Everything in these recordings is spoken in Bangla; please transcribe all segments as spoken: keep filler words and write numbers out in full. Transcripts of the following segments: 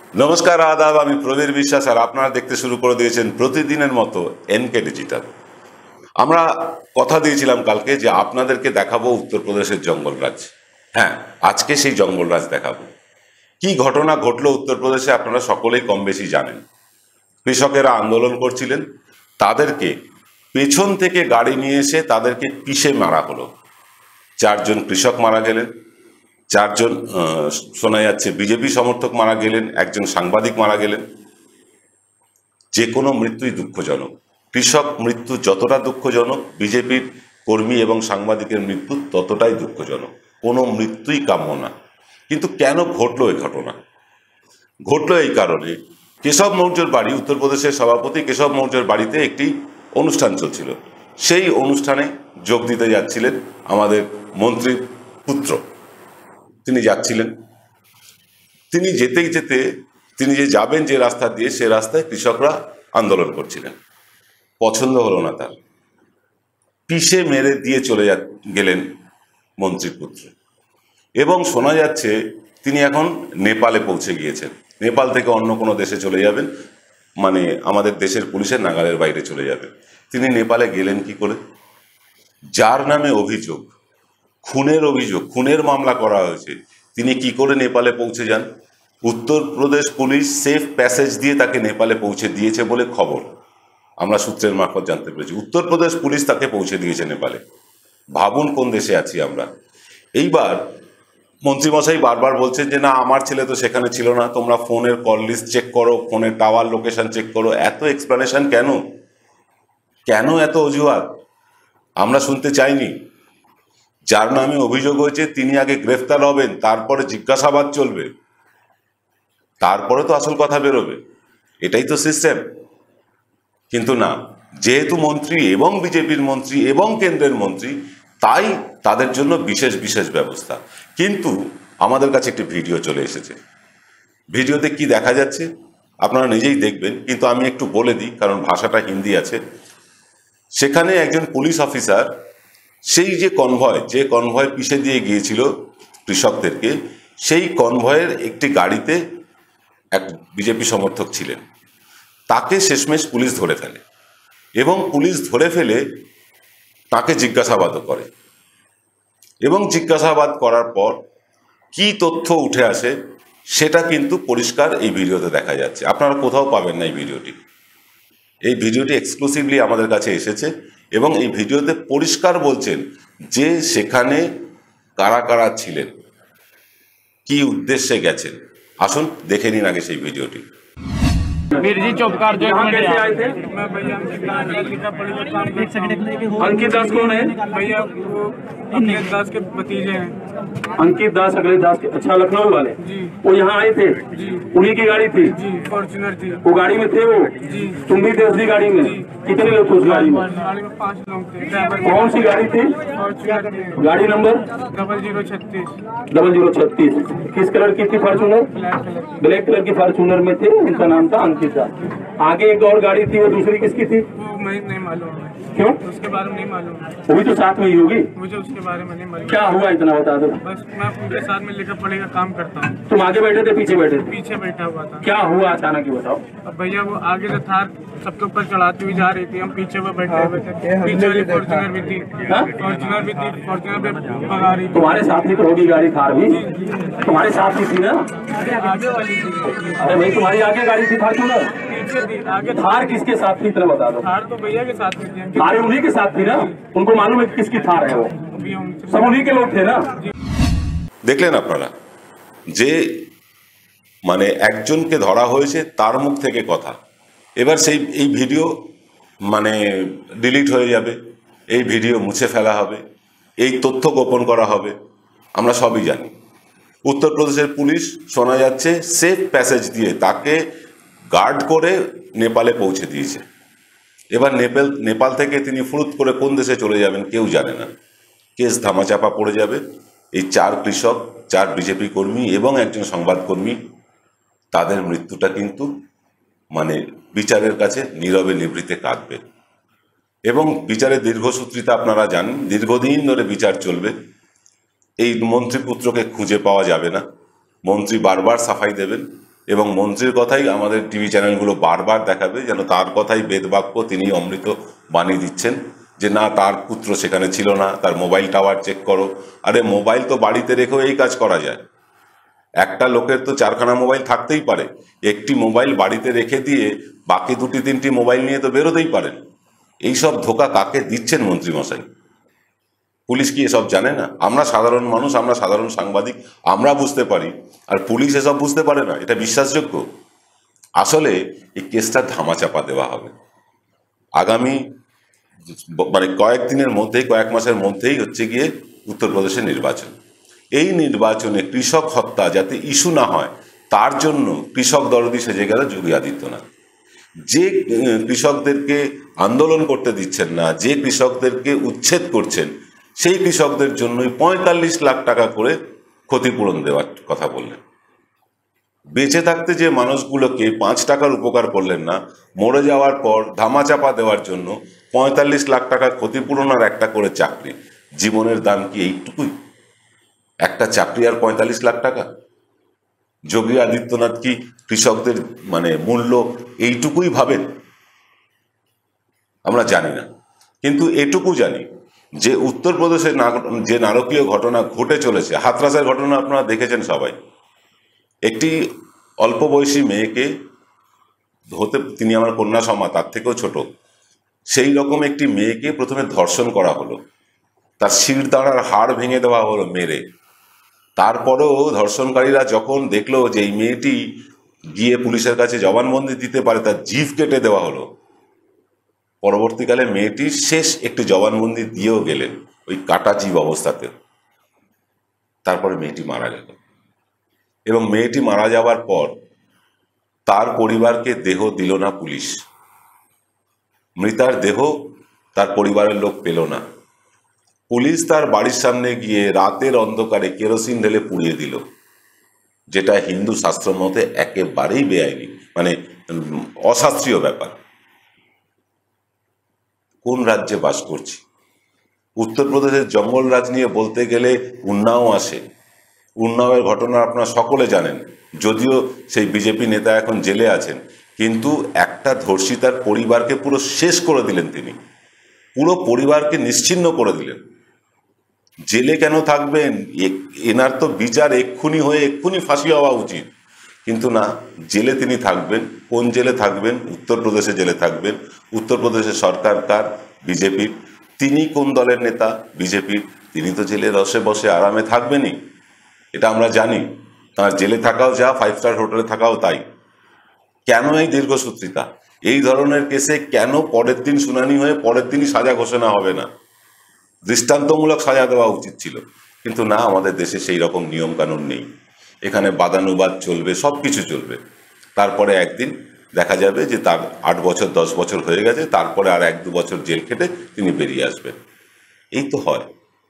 नमस्कार आदाब আমি প্রবীর বিশ্বাস আর আপনারা দেখতে শুরু করে দিয়েছেন প্রতিদিনের মতো এনকে ডিজিটাল। আমরা কথা দিয়েছিলাম কালকে যে আপনাদেরকে দেখাবো উত্তরপ্রদেশের জঙ্গলরাজ। হ্যাঁ, আজকে সেই জঙ্গলরাজ দেখাবো। কি ঘটনা ঘটলো উত্তরপ্রদেশে আপনারা সকলেই কম বেশি জানেন। কৃষকেরা আন্দোলন করছিলেন, তাদেরকে পেছন থেকে গাড়ি নিয়ে এসে তাদেরকে পিষে মারা হলো। চারজন কৃষক মারা গেলেন, চারজন শোনা যাচ্ছে বিজেপি সমর্থক মারা গেলেন, একজন সাংবাদিক মারা গেলেন। যে কোনো মৃত্যুই দুঃখজনক। কৃষক মৃত্যু যতটা দুঃখজনক, বিজেপির কর্মী এবং সাংবাদিকের মৃত্যু ততটাই দুঃখজনক। কোনো মৃত্যুই কাম্য না। কিন্তু কেন ঘটলো এই ঘটনা? ঘটলো এই কারণে, কেশব মৌর্যর বাড়ি, উত্তরপ্রদেশের সভাপতি কেশব মৌর্যর বাড়িতে একটি অনুষ্ঠান চলছিল। সেই অনুষ্ঠানে যোগ দিতে যাচ্ছিলেন আমাদের মন্ত্রীর পুত্র। তিনি যাচ্ছিলেন, তিনি যেতেই যেতে তিনি যে যাবেন যে রাস্তা দিয়ে, সে রাস্তায় কৃষকরা আন্দোলন করছিলেন। পছন্দ হলো না তার, পিষে মেরে দিয়ে চলে গেলেন মন্ত্রীর পুত্র। এবং শোনা যাচ্ছে তিনি এখন নেপালে পৌঁছে গিয়েছেন। নেপাল থেকে অন্য কোনো দেশে চলে যাবেন, মানে আমাদের দেশের পুলিশের নাগালের বাইরে চলে যাবেন। তিনি নেপালে গেলেন কি করে? যার নামে অভিযোগ, খুনের অভিযোগ, খুনের মামলা করা হয়েছে, তিনি কি করে নেপালে পৌঁছে যান? উত্তরপ্রদেশ পুলিশ সেফ প্যাসেজ দিয়ে তাকে নেপালে পৌঁছে দিয়েছে বলে খবর আমরা সূত্রের মারফত জানতে পেরেছি। উত্তরপ্রদেশ পুলিশ তাকে পৌঁছে দিয়েছে নেপালে। ভাবুন কোন দেশে আছি আমরা। এইবার মন্ত্রীমশাই বারবার বলছেন যে না, আমার ছেলে তো সেখানে ছিল না, তোমরা ফোনের কল লিস্ট চেক করো, ফোনের টাওয়ার লোকেশন চেক করো। এত এক্সপ্লেনেশন কেন? কেন এত অজুহাত? আমরা শুনতে চাইনি। যার নামে অভিযোগ হয়েছে তিনি আগে গ্রেফতার হবেন, তারপরে জিজ্ঞাসাবাদ চলবে, তারপরে তো আসল কথা বেরোবে। এটাই তো সিস্টেম। কিন্তু না, যেহেতু মন্ত্রী এবং বিজেপির মন্ত্রী এবং কেন্দ্রের মন্ত্রী, তাই তাদের জন্য বিশেষ বিশেষ ব্যবস্থা। কিন্তু আমাদের কাছে একটি ভিডিও চলে এসেছে। ভিডিওতে কি দেখা যাচ্ছে আপনারা নিজেই দেখবেন, কিন্তু আমি একটু বলে দিই কারণ ভাষাটা হিন্দি আছে। সেখানে একজন পুলিশ অফিসার সেই যে কনভয়, যে কনভয় পিষে দিয়ে গিয়েছিল কৃষকদেরকে, সেই কনভয়ের একটি গাড়িতে এক বিজেপি সমর্থক ছিলেন। তাকে শেষমেশ পুলিশ ধরে ফেলে এবং পুলিশ ধরে ফেলে তাকে জিজ্ঞাসাবাদও করে। এবং জিজ্ঞাসাবাদ করার পর কি তথ্য উঠে আসে সেটা কিন্তু পরিষ্কার এই ভিডিওতে দেখা যাচ্ছে। আপনারা কোথাও পাবেন না এই ভিডিওটি। এই ভিডিওটি এক্সক্লুসিভলি আমাদের কাছে এসেছে এবং এই ভিডিওতে পরিষ্কার বলছেন যে সেখানে কারা কারা ছিলেন, কি उद्देश्य গেছেন। আসুন দেখে নিন আগে সেই ভিডিওটি। मिर्जी चौपकार जो यहाँ कैसे आए थे? अंकित दास कौन है? भैया वो अखिलेश दास के भतीजे हैं। अंकित दास अखिलेश दास के, अच्छा लखनऊ वाले जी। वो यहाँ आए थे जी। उन्हीं की गाड़ी थी जी, फॉर्च्यूनर थी। वो गाड़ी में थे वो जी। तुम भी थे उसी गाड़ी में? कितने लोग थे उस गाड़ी में? गाड़ी में पांच लोग थे। ड्राइवर कौन सी गाड़ी थी? फॉर्च्यूनर थी। गाड़ी नंबर डबल जीरो छत्तीस डबल जीरो छत्तीस। किस कलर की थी फॉर्च्यूनर? ब्लैक कलर की। ब्लैक कलर की फॉर्च्यूनर में थे। उनका नाम था अंकित दास। आगे एक और गाड़ी थी, वो दूसरी किसकी थी? वो मुझे नहीं मालूम है। क्यों? उसके बारे में नहीं मालूम है। वो भी तो साथ में ही होगी। मुझे उसके बारे में नहीं मालूम। क्या हुआ इतना बता दो। बस मैं उनके साथ में लिखा पढ़ेगा काम करता हूँ। तुम आगे बैठे थे पीछे बैठे थे? पीछे बैठा हुआ था। क्या हुआ अचानक ही बताओ। अब भैया वो आगे से थार सबके ऊपर चढ़ाती हुई जा रही थी, हम पीछे पे बैठे हुए थे। पीछे वाली फॉर्च्यूनर भी थी, फॉर्च्यूनर भी थी, फॉर्च्यूनर पे भगा रही थी। तुम्हारे साथ ही तो होगी गाड़ी थार भी, तुम्हारे साथ ही थी ना? आगे वाली थी। अरे भाई तुम्हारी आगे गाड़ी थी फॉर्च्यूनर, पीछे थी, आगे थार किसके साथ थी इतना बता दो। थार तो भैया के साथ में थी। थार उन्हीं के साथ थी ना? उनको मालूम है किसकी थार है वो, अभी हम- सब उन्हीं के लोग थे ना? দেখলেন আপনারা যে মানে একজনকে ধরা হয়েছে তার মুখ থেকে কথা। এবার সেই এই ভিডিও মানে ডিলিট হয়ে যাবে, এই ভিডিও মুছে ফেলা হবে, এই তথ্য গোপন করা হবে, আমরা সবই জানি। উত্তরপ্রদেশের পুলিশ শোনা যাচ্ছে সেফ প্যাসেজ দিয়ে তাকে গার্ড করে নেপালে পৌঁছে দিয়েছে। এবার নেপাল নেপাল থেকে তিনি ফুরুত করে কোন দেশে চলে যাবেন কেউ জানে না। কেস ধামাচাপা পড়ে যাবে। এই চার কৃষক, চার বিজেপি কর্মী এবং একজন সংবাদকর্মী, তাদের মৃত্যুটা কিন্তু মানে বিচারের কাছে নীরবে নিভৃতে কাঁদবে। এবং বিচারের দীর্ঘসূত্রিতা আপনারা জানেন, দীর্ঘদিন ধরে বিচার চলবে। এই মন্ত্রীপুত্রকে খুঁজে পাওয়া যাবে না। মন্ত্রী বারবার সাফাই দেবেন এবং মন্ত্রীর কথাই আমাদের টিভি চ্যানেলগুলো বারবার দেখাবে, যেন তার কথাই বেদবাক্য, তিনি অমৃত বাণী দিচ্ছেন যে না তার পুত্র সেখানে ছিল না, তার মোবাইল টাওয়ার চেক করো। আরে মোবাইল তো বাড়িতে রেখেও এই কাজ করা যায়। একটা লোকের তো চারখানা মোবাইল থাকতেই পারে, একটি মোবাইল বাড়িতে রেখে দিয়ে বাকি দুটি তিনটি মোবাইল নিয়ে তো বেরোতেই পারেন। এইসব ধোকা কাকে দিচ্ছেন মন্ত্রীমশাই? পুলিশ কি এসব জানে না? আমরা সাধারণ মানুষ, আমরা সাধারণ সাংবাদিক, আমরা বুঝতে পারি, আর পুলিশ এসব বুঝতে পারে না? এটা বিশ্বাসযোগ্য? আসলে এই কেসটা ধামাচাপা দেওয়া হবে। আগামী মানে কয়েকদিনের মধ্যেই, কয়েক মাসের মধ্যেই হচ্ছে গিয়ে উত্তরপ্রদেশের নির্বাচন। এই নির্বাচনে কৃষক হত্যা যাতে ইস্যু না হয় তার জন্য কৃষক দরদি সেজে গেল যোগী আদিত্যনাথ। যে কৃষকদেরকে আন্দোলন করতে দিচ্ছেন না, যে কৃষকদেরকে উচ্ছেদ করছেন, সেই কৃষকদের জন্যই পঁয়তাল্লিশ লাখ টাকা করে ক্ষতিপূরণ দেওয়ার কথা বললেন। বেঁচে থাকতে যে মানুষগুলোকে পাঁচ টাকার উপকার করলেন না, মরে যাওয়ার পর ধামাচাপা দেওয়ার জন্য পঁয়তাল্লিশ লাখ টাকা ক্ষতিপূরণ আর একটা করে চাকরি। জীবনের দাম কি এইটুকুই? একটা চাকরি আর পঁয়তাল্লিশ লাখ টাকা? যোগী আদিত্যনাথ কি কৃষকদের মানে মূল্য এইটুকুই ভাবেন? আমরা জানি না, কিন্তু এটুকু জানি যে উত্তরপ্রদেশে যে নারকীয় ঘটনা ঘটে চলেছে, হাতরাসের ঘটনা আপনারা দেখেছেন সবাই। একটি অল্প বয়সী মেয়েকে হতে, তিনি আমার কন্যা সমা, তার থেকেও ছোট, সেই রকম একটি মেয়েকে প্রথমে ধর্ষণ করা হলো, তার শিরদাঁড়ার হাড় ভেঙে দেওয়া হলো মেরে। তারপরেও ধর্ষণকারীরা যখন দেখলো যে এই মেয়েটি গিয়ে পুলিশের কাছে জবানবন্দি দিতে পারে, তার জিভ কেটে দেওয়া হলো। পরবর্তীকালে মেয়েটি শেষ একটি জবানবন্দি দিয়েও গেলেন ওই কাটা জীব অবস্থাতে। তারপরে মেয়েটি মারা গেল, এবং মেয়েটি মারা যাওয়ার পর তার পরিবারকে দেহ দিল না পুলিশ। মৃতার দেহ তার পরিবারের লোক পেল না। পুলিশ তার বাড়ির সামনে গিয়ে রাতের অন্ধকারে কেরোসিন ঢেলে পুড়িয়ে দিল, যেটা হিন্দু শাস্ত্র মতে একেবারেই বেআইনি, মানে অশাস্ত্রীয় ব্যাপার। কোন রাজ্যে বাস করছি? উত্তরপ্রদেশের জঙ্গলরাজ নিয়ে বলতে গেলে উন্নাও আসে। উন্নাওয়ের ঘটনা আপনারা সকলে জানেন, যদিও সেই বিজেপি নেতা এখন জেলে আছেন, কিন্তু একটা ধর্ষিতার পরিবারকে পুরো শেষ করে দিলেন তিনি, পুরো পরিবারকে নিশ্চিহ্ন করে দিলেন। জেলে কেন থাকবেন? এনার তো বিচার এক্ষুনি হয়ে এক্ষুনি ফাঁসি হওয়া উচিত, কিন্তু না, জেলে তিনি থাকবেন। কোন জেলে থাকবেন? উত্তরপ্রদেশে জেলে থাকবেন। উত্তরপ্রদেশের সরকার কার? বিজেপির। তিনি কোন দলের নেতা? বিজেপির। তিনি তো জেলে রসে বসে আরামে থাকবেনই, এটা আমরা জানি। তার জেলে থাকাও যা, ফাইভ স্টার হোটেলে থাকাও তাই। কেন এই দীর্ঘসূত্রিতা? এই ধরনের কেসে কেন পরের দিন শুনানি হয়ে পরের দিনই সাজা ঘোষণা হবে না? দৃষ্টান্তমূলক সাজা দেওয়া উচিত ছিল, কিন্তু না, আমাদের দেশে সেই রকম নিয়ম কানুন নেই। এখানে বাদানুবাদ চলবে, সব কিছু চলবে। তারপরে একদিন দেখা যাবে যে তার আট বছর দশ বছর হয়ে গেছে, তারপরে আর এক দু বছর জেল খেটে তিনি বেরিয়ে আসবেন। এই তো হয়।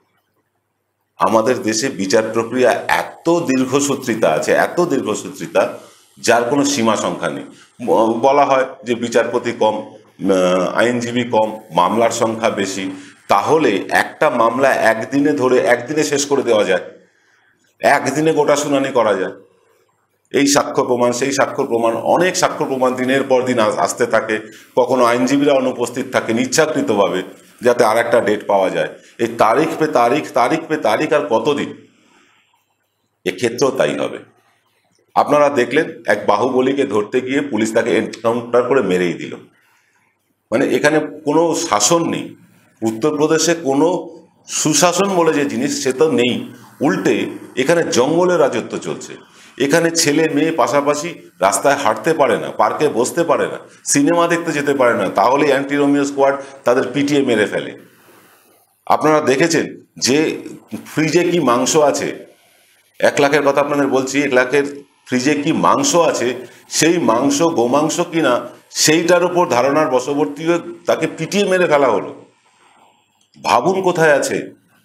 আমাদের দেশে বিচার প্রক্রিয়া এত দীর্ঘসূত্রিতা আছে, এত দীর্ঘসূত্রিতা, যার কোনো সীমা সংখ্যা নেই। বলা হয় যে বিচারপতি কম, আইনজীবী কম, মামলার সংখ্যা বেশি। তাহলে একটা মামলা একদিনে ধরে একদিনে শেষ করে দেওয়া যায়, একদিনে গোটা শুনানি করা যায়। এই সাক্ষ্য প্রমাণ, সেই সাক্ষ্য প্রমাণ, অনেক সাক্ষ্য প্রমাণ দিনের পর দিন আসতে থাকে। কখনো আইনজীবীরা অনুপস্থিত থাকেন ইচ্ছাকৃতভাবে, যাতে আর একটা ডেট পাওয়া যায়। এই তারিখ পে তারিখ, তারিখ পে তারিখ, আর কতদিন? এক্ষেত্রেও তাই হবে। আপনারা দেখলেন এক বাহুবলীকে ধরতে গিয়ে পুলিশ তাকে এনকাউন্টার করে মেরেই দিল। মানে এখানে কোনো শাসন নেই। উত্তরপ্রদেশে কোনো সুশাসন বলে যে জিনিস, সে তো নেই। উল্টে এখানে জঙ্গলের রাজত্ব চলছে। এখানে ছেলে মেয়ে পাশাপাশি রাস্তায় হাঁটতে পারে না, পার্কে বসতে পারে না, সিনেমা দেখতে যেতে পারে না, তাহলে অ্যান্টি রোমিও স্কোয়াড তাদের পিটিয়ে মেরে ফেলে। আপনারা দেখেছেন যে ফ্রিজে কি মাংস আছে, এক লাখের কথা আপনাদের বলছি, এক লাখের ফ্রিজে কি মাংস আছে, সেই মাংস গোমাংস কিনা সেইটার উপর ধারণার বশবর্তী হয়ে তাকে পিটিয়ে মেরে ফেলা হলো। ভাবুন কোথায় আছে।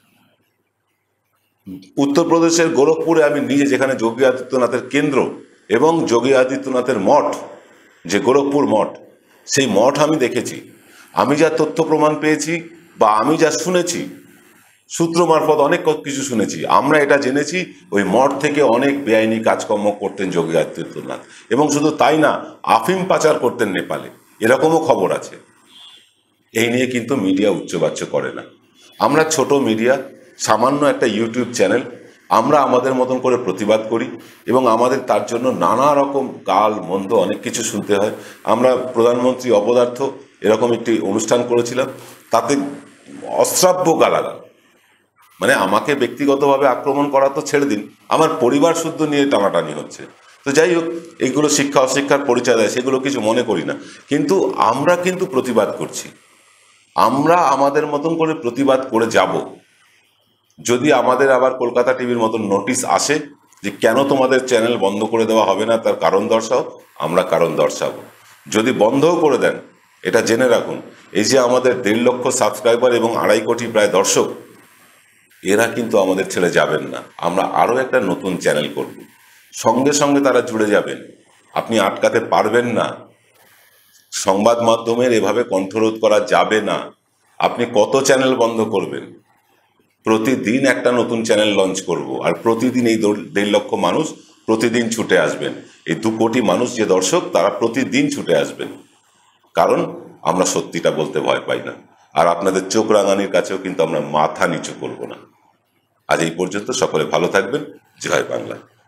উত্তরপ্রদেশের গোরখপুরে আমি নিজে, যেখানে যোগী আদিত্যনাথের কেন্দ্র এবং যোগী আদিত্যনাথের মঠ, যে গোরখপুর মঠ, সেই মঠ আমি দেখেছি। আমি যা তথ্য প্রমাণ পেয়েছি বা আমি যা শুনেছি, সূত্র মারফত অনেক কিছু শুনেছি। আমরা এটা জেনেছি ওই মঠ থেকে অনেক বেআইনি কাজকর্ম করতেন যোগী আদিত্যনাথ, এবং শুধু তাই না, আফিম পাচার করতেন নেপালে, এরকমও খবর আছে। এই নিয়ে কিন্তু মিডিয়া উচ্চবাচ্য করে না। আমরা ছোট মিডিয়া, সামান্য একটা ইউটিউব চ্যানেল, আমরা আমাদের মতন করে প্রতিবাদ করি এবং আমাদের তার জন্য নানা রকম গাল মন্দ অনেক কিছু শুনতে হয়। আমরা প্রধানমন্ত্রী অপদার্থ এরকম একটি অনুষ্ঠান করেছিলাম, তাতে অশ্রাব্য গালাগাল, মানে আমাকে ব্যক্তিগতভাবে আক্রমণ করা তো ছেড়ে দিন, আমার পরিবার শুদ্ধ নিয়ে টানাটানি হচ্ছে। তো যাই হোক, এইগুলো শিক্ষা অশিক্ষার পরিচয় দেয়, সেগুলো কিছু মনে করি না, কিন্তু আমরা কিন্তু প্রতিবাদ করছি। আমরা আমাদের মতন করে প্রতিবাদ করে যাব। যদি আমাদের আবার কলকাতা টিভির মতন নোটিশ আসে যে কেন তোমাদের চ্যানেল বন্ধ করে দেওয়া হবে না, তার কারণ দর্শাও, আমরা কারণ দর্শাবো। যদি বন্ধও করে দেন, এটা জেনে রাখুন, এই যে আমাদের দেড় লক্ষ সাবস্ক্রাইবার এবং আড়াই কোটি প্রায় দর্শক, এরা কিন্তু আমাদের ছেড়ে যাবেন না। আমরা আরও একটা নতুন চ্যানেল করব, সঙ্গে সঙ্গে তারা জুড়ে যাবেন, আপনি আটকাতে পারবেন না। সংবাদ মাধ্যমের এভাবে কণ্ঠরোধ করা যাবে না। আপনি কত চ্যানেল বন্ধ করবেন? প্রতিদিন একটা নতুন চ্যানেল লঞ্চ করব, আর প্রতিদিন এই দেড় লক্ষ মানুষ প্রতিদিন ছুটে আসবেন। এই দু কোটি মানুষ যে দর্শক, তারা প্রতিদিন ছুটে আসবেন, কারণ আমরা সত্যিটা বলতে ভয় পাই না। আর আপনাদের চোখ রাঙানির কাছেও কিন্তু আমরা মাথা নিচু করব না। আজ এই পর্যন্ত, সকলে ভালো থাকবেন। জয় বাংলা।